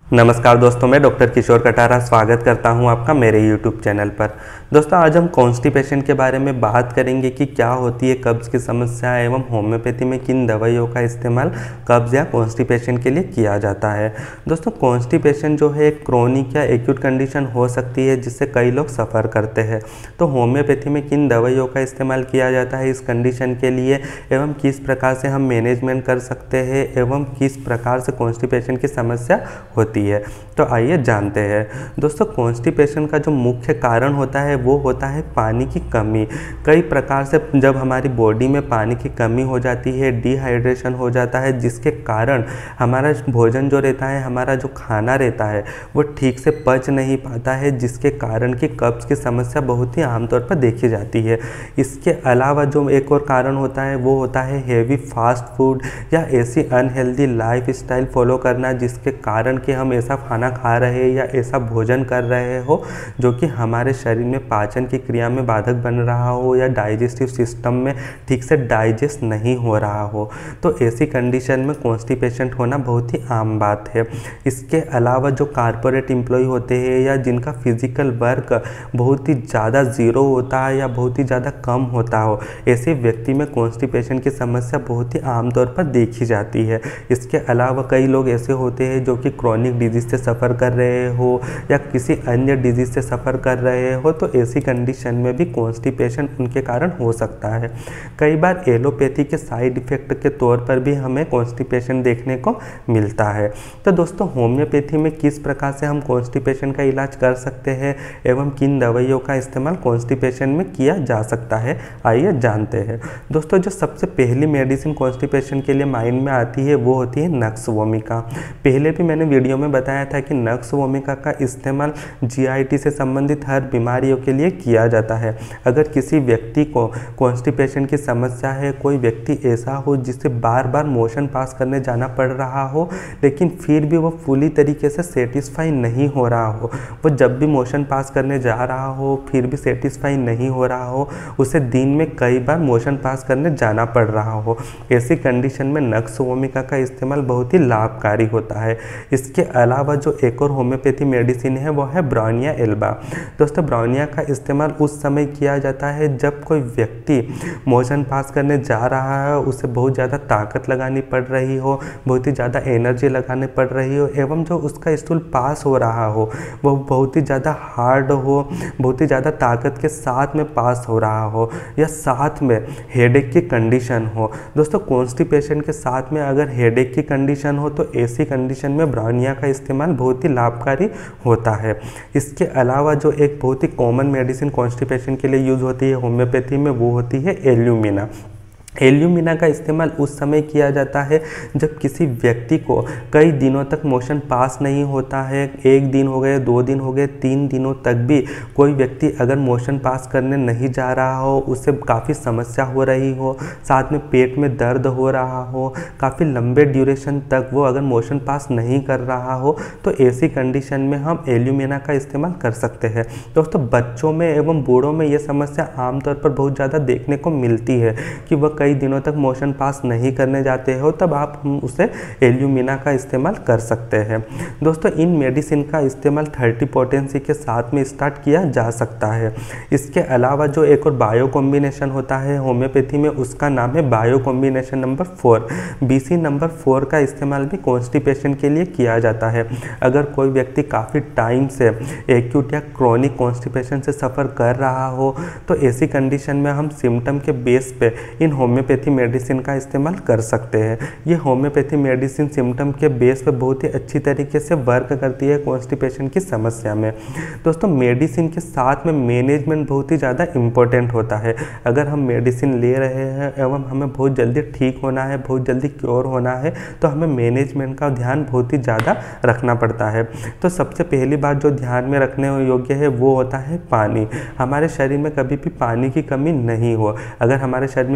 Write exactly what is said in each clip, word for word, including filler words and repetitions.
नमस्कार दोस्तों, मैं डॉक्टर किशोर कटारा स्वागत करता हूं आपका मेरे यूट्यूब चैनल पर। दोस्तों, आज हम कॉन्स्टिपेशन के बारे में बात करेंगे कि क्या होती है कब्ज़ की समस्या एवं होम्योपैथी में किन दवाइयों का इस्तेमाल कब्ज़ या कॉन्स्टिपेशन के लिए किया जाता है। दोस्तों, कॉन्स्टिपेशन जो है एक क्रोनिक या एक्यूट कंडीशन हो सकती है जिससे कई लोग सफ़र करते हैं। तो होम्योपैथी में किन दवाइयों का इस्तेमाल किया जाता है इस कंडीशन के लिए एवं किस प्रकार से हम मैनेजमेंट कर सकते हैं एवं किस प्रकार से कॉन्स्टिपेशन की समस्या होती है, तो आइए जानते हैं। दोस्तों, कॉन्स्टिपेशन का जो मुख्य कारण होता है वो होता है पानी की कमी। कई प्रकार से जब हमारी बॉडी में पानी की कमी हो जाती है, डिहाइड्रेशन हो जाता है, जिसके कारण हमारा भोजन जो रहता है, हमारा जो खाना रहता है वो ठीक से पच नहीं पाता है, जिसके कारण कि कब्ज़ की समस्या बहुत ही आमतौर पर देखी जाती है। इसके अलावा जो एक और कारण होता है वो होता है हेवी फास्ट फूड या ऐसी अनहेल्दी लाइफ स्टाइल फॉलो करना, जिसके कारण कि हम ऐसा खाना खा रहे हैं या ऐसा भोजन कर रहे हो जो कि हमारे शरीर में पाचन की क्रिया में बाधक बन रहा हो या डाइजेस्टिव सिस्टम में ठीक से डाइजेस्ट नहीं हो रहा हो। तो ऐसी कंडीशन में कॉन्स्टिपेशन होना बहुत ही आम बात है। इसके अलावा जो कॉर्पोरेट एम्प्लॉय होते हैं या जिनका फिजिकल वर्क बहुत ही ज़्यादा ज़ीरो होता है या बहुत ही ज़्यादा कम होता हो, ऐसे व्यक्ति में कॉन्स्टिपेशन की समस्या बहुत ही आमतौर पर देखी जाती है। इसके अलावा कई लोग ऐसे होते हैं जो कि क्रॉनिक डिजीज़ से सफ़र कर रहे हो या किसी अन्य डिजीज़ से सफ़र कर रहे हो, तो ऐसी कंडीशन में भी कॉन्स्टिपेशन उनके कारण हो सकता है। कई बार एलोपैथी के साइड इफ़ेक्ट के तौर पर भी हमें कॉन्स्टिपेशन देखने को मिलता है। तो दोस्तों, होम्योपैथी में किस प्रकार से हम कॉन्स्टिपेशन का इलाज कर सकते हैं एवं किन दवाइयों का इस्तेमाल कॉन्स्टिपेशन में किया जा सकता है, आइए जानते हैं। दोस्तों, जो सबसे पहली मेडिसिन कॉन्स्टिपेशन के लिए माइंड में आती है वो होती है नक्स वोमिका। पहले भी मैंने वीडियो में बताया था कि नक्स वोमिका का इस्तेमाल जीआईटी से संबंधित हर बीमारियों के लिए किया जाता है। अगर किसी व्यक्ति को कॉन्स्टिपेशन की समस्या है, कोई व्यक्ति ऐसा हो जिसे बार बार मोशन पास करने जाना पड़ रहा हो लेकिन फिर भी वो फुली तरीके से सेटिस्फाई नहीं हो रहा हो, वो जब भी मोशन पास करने जा रहा हो फिर भी सेटिस्फाई नहीं हो रहा हो, उसे दिन में कई बार मोशन पास करने जाना पड़ रहा हो, ऐसी कंडीशन में नक्स वोमिका का इस्तेमाल बहुत ही लाभकारी होता है। इसके अलावा जो एक और होम्योपैथी मेडिसिन है वो है ब्राउनिया एल्बा। दोस्तों, ब्राउनिया का इस्तेमाल उस समय किया जाता है जब कोई व्यक्ति मोशन पास करने जा रहा है, उसे बहुत ज़्यादा ताकत लगानी पड़ रही हो, बहुत ही ज़्यादा एनर्जी लगानी पड़ रही हो एवं जो उसका स्टूल पास हो रहा हो वो बहुत ही ज़्यादा हार्ड हो, बहुत ही ज़्यादा ताकत के साथ में पास हो रहा हो या साथ में हेडेक की कंडीशन हो। दोस्तों, कॉन्स्टिपेशन के साथ में अगर हेडेक की कंडीशन हो तो ऐसी कंडीशन में ब्राउनिया का इस्तेमाल बहुत ही लाभकारी होता है। इसके अलावा जो एक बहुत ही कॉमन मेडिसिन कॉन्स्टिपेशन के लिए यूज होती है होम्योपैथी में वो होती है एल्यूमिना। एल्यूमिना का इस्तेमाल उस समय किया जाता है जब किसी व्यक्ति को कई दिनों तक मोशन पास नहीं होता है, एक दिन हो गए, दो दिन हो गए, तीन दिनों तक भी कोई व्यक्ति अगर मोशन पास करने नहीं जा रहा हो, उससे काफ़ी समस्या हो रही हो, साथ में पेट में दर्द हो रहा हो, काफ़ी लंबे ड्यूरेशन तक वो अगर मोशन पास नहीं कर रहा हो, तो ऐसी कंडीशन में हम एल्यूमिना का इस्तेमाल कर सकते हैं। दोस्तों, बच्चों में एवं बूढ़ों में ये समस्या आमतौर पर बहुत ज़्यादा देखने को मिलती है कि वह कई दिनों तक मोशन पास नहीं करने जाते हो, तब आप उसे एल्यूमिना का इस्तेमाल कर सकते हैं। दोस्तों, इन मेडिसिन का इस्तेमाल थर्टी पोटेंसी के साथ में स्टार्ट किया जा सकता है। इसके अलावा जो एक और बायो कॉम्बिनेशन होता है होम्योपैथी में, उसका नाम है bio combination number four. BC number four का इस्तेमाल भी कॉन्स्टिपेशन के लिए किया जाता है। अगर कोई व्यक्ति काफ़ी टाइम से एक्यूट या क्रोनिक कॉन्स्टिपेशन से सफ़र कर रहा हो तो ऐसी कंडीशन में हम सिम्टम के बेस पे इन होम्योपैथी मेडिसिन का इस्तेमाल कर सकते हैं। ये होम्योपैथी मेडिसिन सिम्टम के बेस पे बहुत ही अच्छी तरीके से वर्क करती है कॉन्स्टिपेशन की समस्या में। दोस्तों, मेडिसिन के साथ में मैनेजमेंट बहुत ही ज़्यादा इम्पोर्टेंट होता है। अगर हम मेडिसिन ले रहे हैं एवं हमें बहुत जल्दी ठीक होना है, बहुत जल्दी क्योर होना है, तो हमें मैनेजमेंट का ध्यान बहुत ही ज़्यादा रखना पड़ता है। तो सबसे पहली बात जो ध्यान में रखने योग्य है वो होता है पानी। हमारे शरीर में कभी भी पानी की कमी नहीं हो। अगर हमारे शरीर में पानी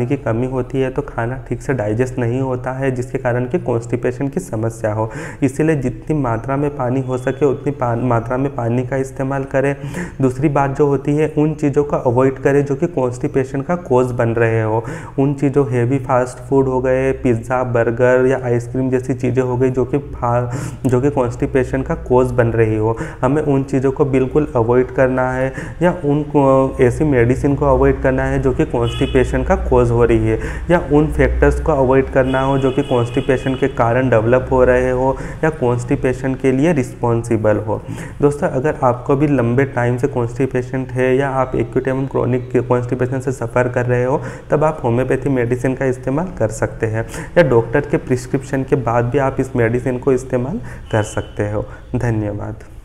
की कमी होती है तो खाना ठीक से डाइजेस्ट नहीं होता है, जिसके कारण कि कॉन्स्टिपेशन की समस्या हो। इसीलिए जितनी मात्रा में पानी हो सके उतनी मात्रा में पानी का इस्तेमाल करें। दूसरी बात जो होती है, उन चीज़ों का अवॉइड करें जो कि कॉन्स्टिपेशन का कोज बन रहे हो। उन चीज़ों हेवी फास्ट फूड हो गए, पिज़्ज़ा, बर्गर या आइसक्रीम जैसी चीज़ें हो गई जो कि जो कि कॉन्स्टिपेशन का कोज बन रही हो, हमें उन चीज़ों को बिल्कुल अवॉइड करना है। या उन ऐसी मेडिसिन को अवॉइड करना है जो कि कॉन्स्टिपेशन का कोज हो रही है, या उन फैक्टर्स को अवॉइड करना हो जो कि कॉन्स्टिपेशन के कारण डेवलप हो रहे हो या कॉन्स्टिपेशन के लिए रिस्पॉन्सिबल हो। दोस्तों, अगर आपको भी लंबे टाइम से कॉन्स्टिपेशन है या आप एक्यूट एवं क्रोनिक कॉन्स्टिपेशन से सफ़र कर रहे हो, तब आप होम्योपैथी मेडिसिन का इस्तेमाल कर सकते हैं, या डॉक्टर के प्रिस्क्रिप्शन के बाद भी आप इस मेडिसिन को इस्तेमाल कर सकते हो। धन्यवाद।